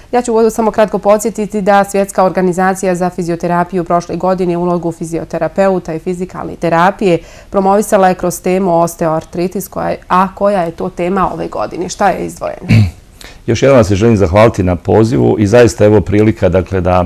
Ja ću u uvodu samo kratko podsjetiti da Svjetska organizacija za fizioterapiju prošle godine ulogu fizioterapeuta i fizikalne terapije promovisala je kroz temu osteoartritis, koja je to tema ove godine. Šta je izdvojeno? Još jednom se želim zahvaliti na pozivu i zaista evo prilika da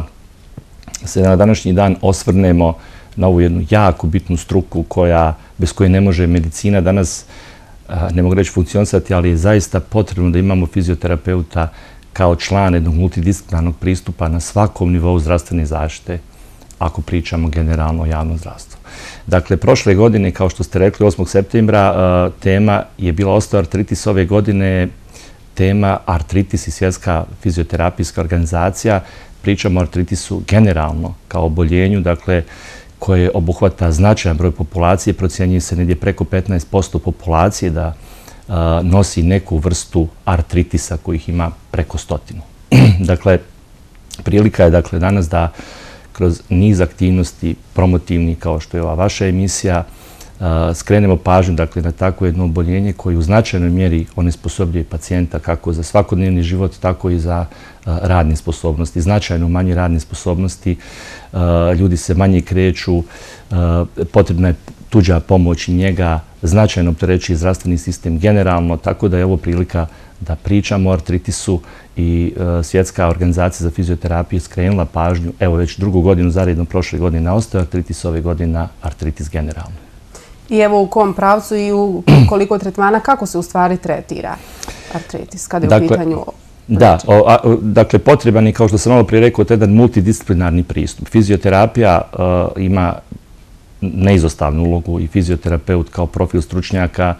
se na današnji dan osvrnemo na ovu jednu jako bitnu struku bez koje ne može medicina danas, ne mogu reći funkcionisati, ali je zaista potrebno da imamo fizioterapeuta kao član jednog multidisciplinarnog pristupa na svakom nivou zdravstvene zaštite, ako pričamo generalno o javnom zdravstvu. Dakle, prošle godine, kao što ste rekli, 8. septembra, tema je bila osteoartritis. Ove godine tema artritis i Svjetska fizioterapijska organizacija. Pričamo o artritisu generalno kao oboljenju, dakle, koje obuhvata značajan broj populacije. Procjenjuje se negdje preko 15% populacije da nosi neku vrstu artritisa kojih ima preko 100. Dakle, prilika je danas da kroz niz aktivnosti promotivni, kao što je ova vaša emisija, skrenemo pažnju na takvo jedno oboljenje koje u značajnoj mjeri onesposobljuje pacijenta kako za svakodnevni život, tako i za radne sposobnosti. Značajno manje radne sposobnosti, ljudi se manje kreću, potrebna je tuđa pomoć i njega, značajno opterećuje zdravstveni sistem generalno, tako da je ovo prilika da pričamo o artritisu i Svjetska organizacija za fizioterapiju skrenula pažnju, evo već drugu godinu zaredom, prošle godine na osteoartritis, ove godine na artritis generalno. I evo u kom pravcu i u koliko tretmana, kako se u stvari tretira artritis kada je u pitanju... Da, dakle, potreban je, kao što sam malo prije rekao, jedan multidisciplinarni pristup. Fizioterapija ima neizostavnu ulogu i fizioterapeut kao profil stručnjaka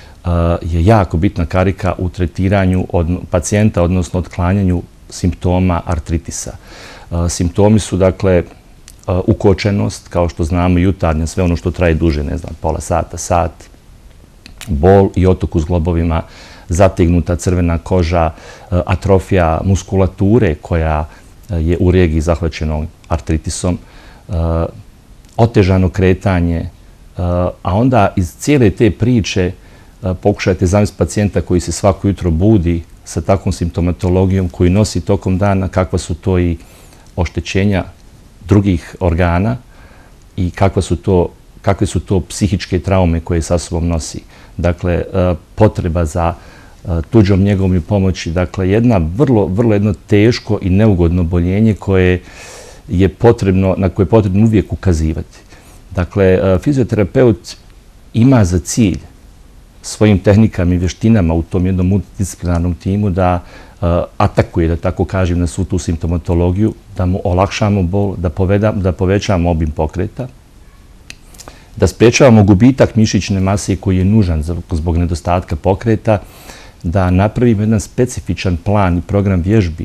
je jako bitna karika u tretiranju pacijenta, odnosno otklanjanju simptoma artritisa. Simptomi su, dakle, ukočenost, kao što znamo, jutarnja, sve ono što traje duže, ne znam, pola sata, sat, bol i otok u zglobovima, zategnuta crvena koža, atrofija muskulature koja je u regiji zahvaćenom artritisom, otežano kretanje, a onda iz cijele te priče pokušajte zamisliti pacijenta koji se svako jutro budi sa takvom simptomatologijom koji nosi tokom dana, kakva su to i oštećenja drugih organa i kakve su to psihičke traume koje sa sobom nosi. Dakle, potreba za tuđom njegovom i pomoći, dakle, vrlo jedno teško i neugodno oboljenje na koje je potrebno uvijek ukazivati. Dakle, fizioterapeut ima za cilj svojim tehnikama i vještinama u tom jednom multidisciplinarnom timu da atakuje, da tako kažem, na svu tu simptomatologiju, da mu olakšamo bol, da povećamo obim pokreta, da sprečavamo gubitak mišićne mase koji je nužan zbog nedostatka pokreta, da napravimo jedan specifičan plan i program vježbi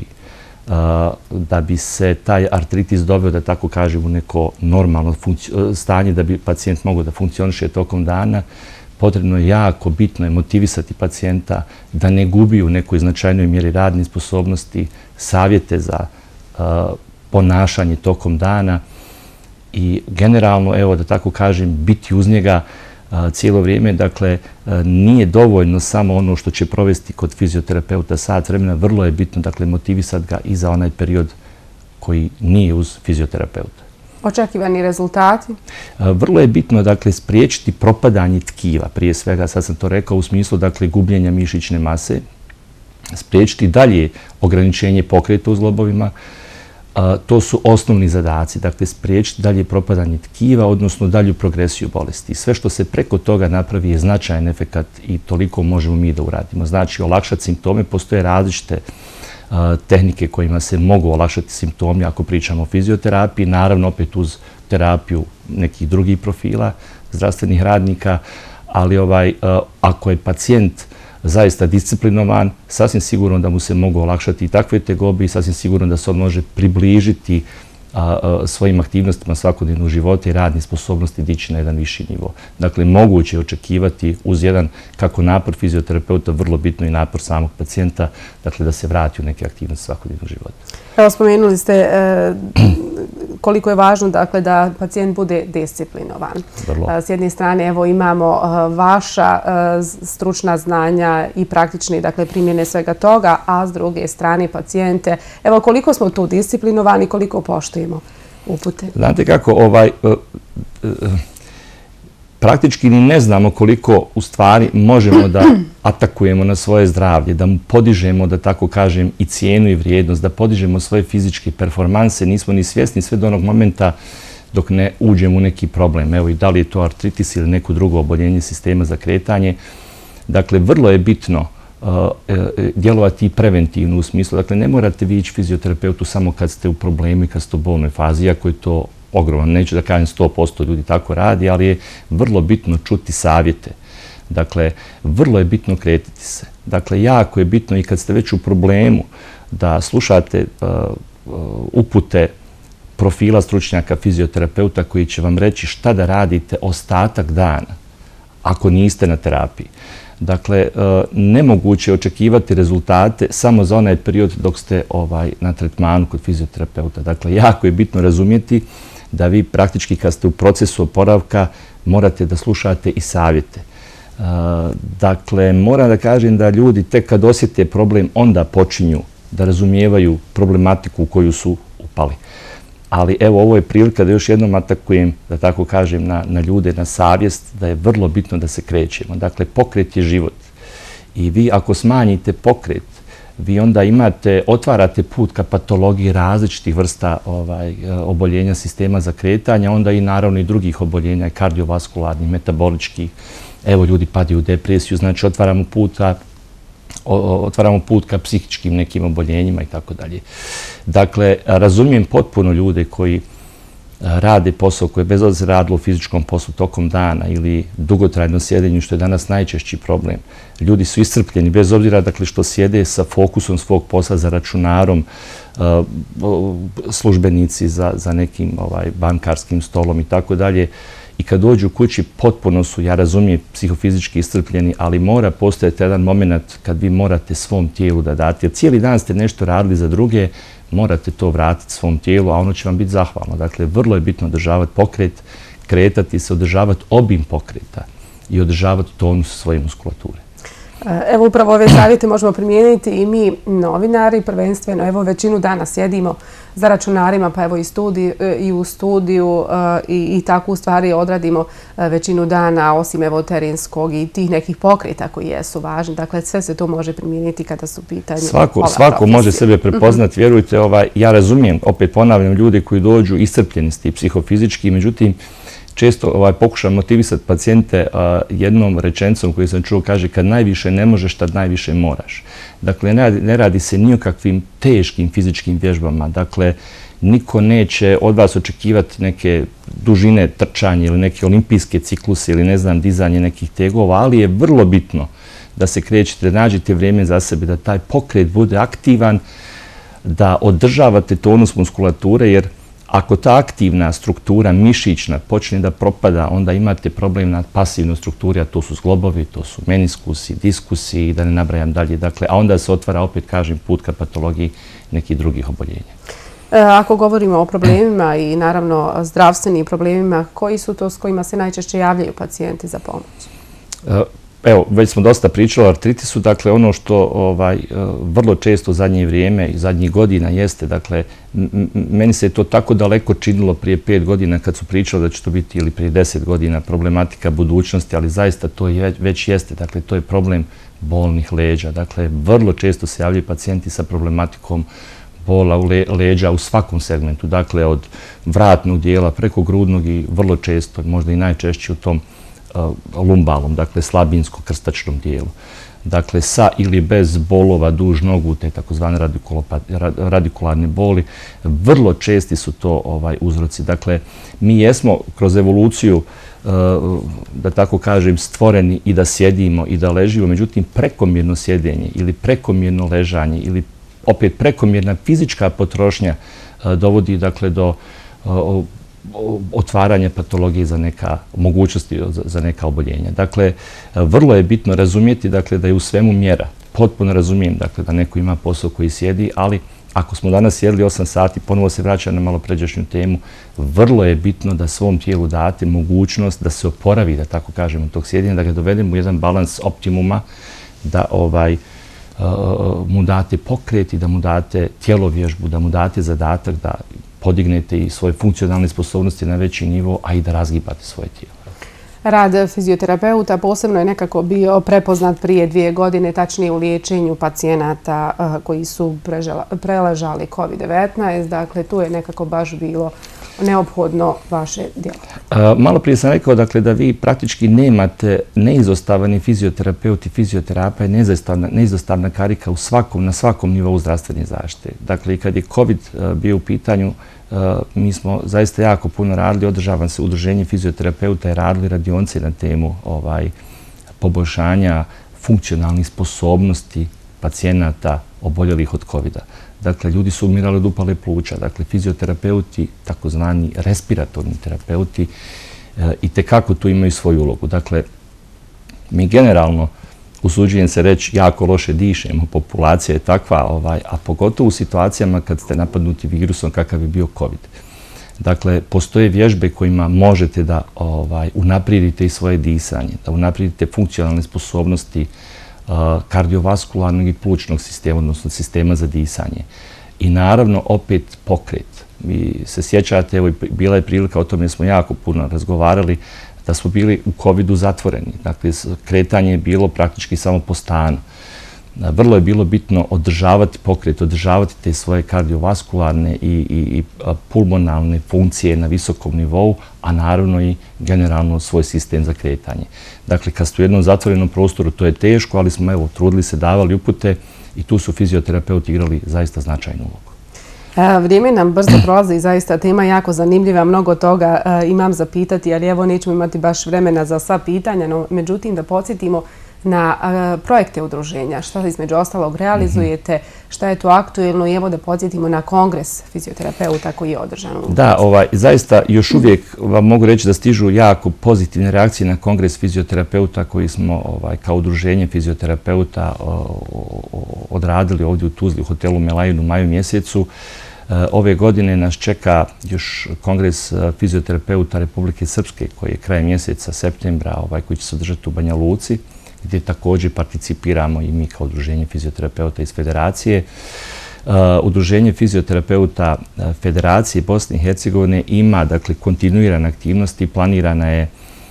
da bi se taj artritis doveo, da tako kažem, u neko normalno stanje, da bi pacijent mogao da funkcioniše tokom dana. Potrebno je jako bitno je motivisati pacijenta da ne gubi u nekoj značajnoj mjeri radne sposobnosti, savjete za ponašanje tokom dana i generalno, evo da tako kažem, biti uz njega cijelo vrijeme. Dakle, nije dovoljno samo ono što će provesti kod fizioterapeuta sat vremena, vrlo je bitno, dakle, motivisati ga i za onaj period koji nije uz fizioterapeuta. Očekivani rezultati? Vrlo je bitno, dakle, spriječiti propadanje tkiva, prije svega, sad sam to rekao, u smislu, dakle, gubljenja mišićne mase, spriječiti dalje ograničenje pokreta u zglobovima. To su osnovni zadaci, dakle, spriječiti dalje propadanje tkiva, odnosno dalju progresiju bolesti. Sve što se preko toga napravi je značajan efekat i toliko možemo mi da uradimo. Znači, olakšati simptome, postoje različite tehnike kojima se mogu olakšati simptomi ako pričamo o fizioterapiji, naravno opet uz terapiju nekih drugih profila zdravstvenih radnika, ali ako je pacijent zaista disciplinovan, sasvim sigurno da mu se mogu olakšati i takve tegobe i sasvim sigurno da se on može približiti svojim aktivnostima svakodnevnog života i radne sposobnosti dići na jedan viši nivo. Dakle, moguće je očekivati uz jedan, kako napor fizioterapeuta, vrlo bitno i napor samog pacijenta, dakle, da se vrati u neke aktivnosti svakodnevnog života. Evo, spomenuli ste koliko je važno dakle, da pacijent bude disciplinovan. S jedne strane evo, imamo vaša stručna znanja i praktične dakle, primjene svega toga, a s druge strane pacijente. Evo koliko smo tu disciplinovani, koliko poštujemo upute? Znate kako, praktički ni ne znamo koliko u stvari možemo da atakujemo na svoje zdravlje, da mu podižemo, da tako kažem, i cijenu i vrijednost, da podižemo svoje fizičke performanse. Nismo ni svjesni sve do onog momenta dok ne uđemo u neki problem. Evo i da li je to artritis ili neko drugo oboljenje sistema za kretanje. Dakle, vrlo je bitno djelovati i preventivno u smislu. Dakle, ne morate vi ići fizioterapeutu samo kad ste u problemu i kad ste u bolnoj fazi, iako je to ogroman. Neću da kažem 100% ljudi tako radi, ali je vrlo bitno čuti savjete. Dakle, vrlo je bitno kretati se. Dakle, jako je bitno i kad ste već u problemu da slušate upute profila stručnjaka fizioterapeuta koji će vam reći šta da radite ostatak dana ako niste na terapiji. Dakle, nemoguće je očekivati rezultate samo za onaj period dok ste na tretmanu kod fizioterapeuta. Dakle, jako je bitno razumjeti da vi praktički kad ste u procesu oporavka morate da slušate i savjete. Dakle, moram da kažem da ljudi tek kad osjete problem onda počinju da razumijevaju problematiku u koju su upali. Ali evo, ovo je prilika da još jednom atakujem, da tako kažem, na ljude, na savjest, da je vrlo bitno da se krećemo. Dakle, pokret je život. I vi ako smanjite pokret, vi onda otvarate put ka patologiji različitih vrsta oboljenja sistema za kretanje, onda i naravno i drugih oboljenja, kardiovaskularnih, metaboličkih. Evo, ljudi padaju u depresiju, znači otvaramo put ka psihičkim nekim oboljenjima i tako dalje. Dakle, razumijem potpuno ljude koji rade posao koji je bez obzira radilo u fizičkom poslu tokom dana ili dugotrajnom sjedenju, što je danas najčešći problem. Ljudi su iscrpljeni bez obzira dakle, što sjede sa fokusom svog posla za računarom, službenici za nekim bankarskim stolom i tako dalje. I kad dođu kući, potpuno su, ja razumijem, psihofizički iscrpljeni, ali mora postojati jedan moment kad vi morate svom tijelu da date. Jer cijeli dan ste nešto radili za druge, morate to vratiti svom tijelu, a ono će vam biti zahvalno. Dakle, vrlo je bitno održavati pokret, kretati se, održavati obim pokreta i održavati tonus svoje muskulature. Evo, upravo ove savjete možemo primijeniti i mi novinari, prvenstveno. Evo, većinu dana sjedimo za računarima, pa evo i u studiju i tako u stvari odradimo većinu dana, osim evo terenskog i tih nekih pokreta koji jesu važni. Dakle, sve se to može primijeniti kada su u pitanju ova profesija. Svako može sebe prepoznati, vjerujte, ja razumijem, opet ponavljam, ljudi koji dođu iscrpljeni s tim psihofizički, međutim, često pokušam motivisati pacijente jednom rečenicom koju sam čuo, kaže kad najviše ne možeš, tad najviše moraš. Dakle, ne radi se ni o kakvim teškim fizičkim vježbama. Dakle, niko neće od vas očekivati neke dužine trčanja ili neke olimpijske cikluse ili ne znam, dizanje nekih tegova, ali je vrlo bitno da se krećete, da nađete vrijeme za sebe, da taj pokret bude aktivan, da održavate tonus muskulature, jer ako ta aktivna struktura mišićna počne da propada, onda imate problem na pasivnoj strukturi, a to su zglobovi, to su meniskusi, diskusi i da ne nabrajam dalje. Dakle, a onda se otvara, opet kažem, put ka patologiji nekih drugih oboljenja. Ako govorimo o problemima i naravno zdravstvenim problemima, koji su to s kojima se najčešće javljaju pacijenti za pomoć? Evo, već smo dosta pričali o artritisu, dakle ono što vrlo često u zadnje vrijeme i zadnjih godina jeste, dakle, meni se to tako daleko činilo prije 5 godina kad su pričali da će to biti ili prije 10 godina problematika budućnosti, ali zaista to već jeste, dakle, to je problem bolnih leđa. Dakle, vrlo često se javljaju pacijenti sa problematikom bola u leđa u svakom segmentu, dakle, od vratnog dijela preko grudnog i vrlo često, možda i najčešće u tom lumbalom, dakle slabinsko-krstačnom dijelu. Dakle, sa ili bez bolova duž nogu, te takozvane radikularne boli, vrlo česti su to uzroci. Dakle, mi jesmo kroz evoluciju, da tako kažem, stvoreni i da sjedimo i da ležimo, međutim, prekomjerno sjedenje ili prekomjerno ležanje ili opet prekomjerna fizička potrošnja dovodi, dakle, do otvaranje patologije za neka mogućnosti za neka oboljenja. Dakle, vrlo je bitno razumjeti, dakle, da je u svemu mjera. Potpuno razumijem, dakle, da neko ima posao koji sjedi, ali ako smo danas jedli 8 sati, ponovo se vraća na malo pređašnju temu, vrlo je bitno da svom tijelu date mogućnost da se oporavi, da tako kažemo, tog sjedenja, da ga dovedemo u jedan balans optimuma, da mu date pokret i da mu date tjelovježbu, da mu date zadatak da podignete i svoje funkcionalne sposobnosti na veći nivo, a i da razgibate svoje tijelo. Rad fizioterapeuta posebno je nekako bio prepoznat prije 2 godine, tačnije u liječenju pacijenata koji su preležali COVID-19. Dakle, tu je nekako baš bilo neophodno vaše djelovanje. Malo prije sam rekao da vi praktički nemate neizostavani fizioterapeut i fizioterapija je neizostavna karika na svakom nivou zdravstvene zaštite. Dakle, i kad je COVID bio u pitanju, mi smo zaista jako puno radili, održavam se udruženje fizioterapeuta i radili radionice na temu poboljšanja funkcionalnih sposobnosti pacijenata oboljelih od COVID-a. Dakle, ljudi su umirali od upale pluća. Dakle, fizioterapeuti, takozvani respiratorni terapeuti, i tekako tu imaju svoju ulogu. Dakle, mi generalno, usuđujem se reći, jako loše dišemo, populacija je takva, a pogotovo u situacijama kad ste napadnuti virusom kakav je bio COVID. Dakle, postoje vježbe kojima možete da unaprijedite i svoje disanje, da unaprijedite funkcionalne sposobnosti kardiovaskularnog i plućnog sistema, odnosno sistema za disanje. I naravno, opet pokret. Vi se sjećate, evo, bila je prilika, o tome smo jako puno razgovarali, da smo bili u COVID-u zatvoreni. Dakle, kretanje je bilo praktički samo po stanu. Vrlo je bilo bitno održavati pokret, održavati te svoje kardiovaskularne i pulmonalne funkcije na visokom nivou, a naravno i generalno svoj sistem za kretanje. Dakle, kad ste u jednom zatvorenom prostoru, to je teško, ali smo, evo, trudili se, davali upute i tu su fizioterapeuti igrali zaista značajnu ulogu. Vrijeme nam brzo prolazi i zaista tema jako zanimljiva. Mnogo toga imam za pitati, ali evo nećemo imati baš vremena za sva pitanja. No, međutim, da podsjetimo na projekte udruženja. Šta između ostalog realizujete, šta je to aktuelno i evo da podsjetimo na kongres fizioterapeuta koji je održan. Da, zaista još uvijek vam mogu reći da stižu jako pozitivne reakcije na kongres fizioterapeuta koji smo kao udruženje fizioterapeuta odradili ovdje u Tuzli u hotelu Melajin u maju mjesecu. Ove godine nas čeka još kongres fizioterapeuta Republike Srpske koji je krajem mjeseca septembra koji će se održati u Banja Luci, gdje također participiramo i mi kao udruženje fizioterapeuta iz Federacije. Udruženje fizioterapeuta Federacije Bosne i Hercegovine ima, dakle, kontinuirane aktivnosti. Planirana je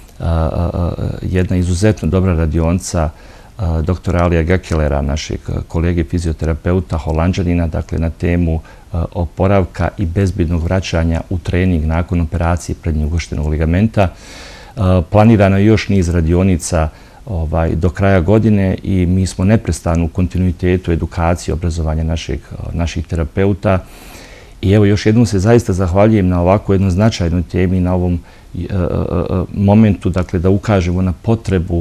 jedna izuzetno dobra radionica dr. Alija Gekelera, našeg kolege fizioterapeuta, Holanđanina, dakle, na temu oporavka i bezbjednog vraćanja u trening nakon operacije prednjeg ugoštenog ligamenta. Planirano je još niz radionica do kraja godine i mi smo neprestano u kontinuitetu edukacije i obrazovanja naših terapeuta. I evo, još jednom se zaista zahvaljujem na ovako jednoj značajnoj temi, na ovom momentu, dakle, da ukažemo na potrebu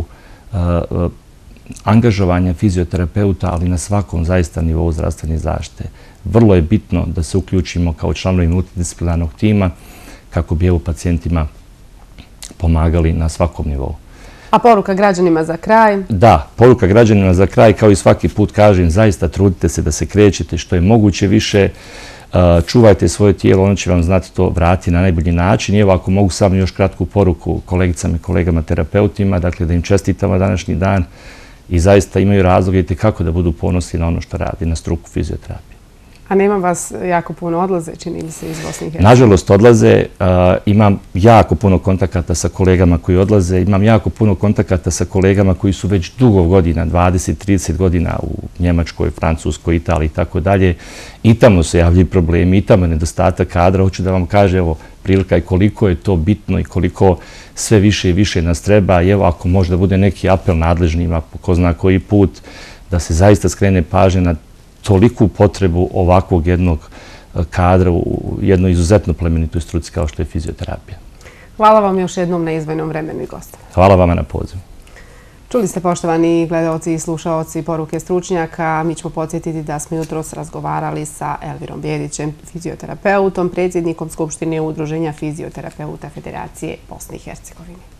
angažovanja fizioterapeuta, ali na svakom zaista nivou zdravstvene zaštite. Vrlo je bitno da se uključimo kao članovi multidisciplinarnog tima kako bi evo pacijentima pomagali na svakom nivou. A poruka građanima za kraj? Da, poruka građanima za kraj, kao i svaki put kažem, zaista trudite se da se krećete što je moguće više, čuvajte svoje tijelo, ono će vam znati to vratiti na najbolji način. I evo, ako mogu samo još kratku poruku kolegicama i kolegama terapeutima, dakle da im čestitamo današnji dan i zaista imaju razloge kako da budu ponosni na ono što radi, na struku fizioterapije. A nema vas jako puno odlaze, čini mi se, iz Bosne i Hercegovine? Nažalost, odlaze. Imam jako puno kontakata sa kolegama koji odlaze. Imam jako puno kontakata sa kolegama koji su već dugo godina, 20-30 godina u Njemačkoj, Francuskoj, Italiji i tako dalje. I tamo se javljaju problemi, i tamo je nedostatak kadra. Hoću da vam kažem, evo, prilika je koliko je to bitno i koliko sve više i više nas treba. I evo, ako možda bude neki apel nadležnima, ko zna koji put, da se zaista skrene pažnja na toliku potrebu ovakvog jednog kadra u jednoj izuzetno plemenitoj struci kao što je fizioterapija. Hvala vam još jednom na izdvojenom vremenu i gostovanju. Hvala vama na pozivu. Čuli ste, poštovani gledaoci i slušaoci, poruke stručnjaka. Mi ćemo podsjetiti da smo jutros razgovarali sa Elvirom Bjedićem, fizioterapeutom, predsjednikom Skupštine Udruženja fizioterapeuta Federacije Bosne i Hercegovine.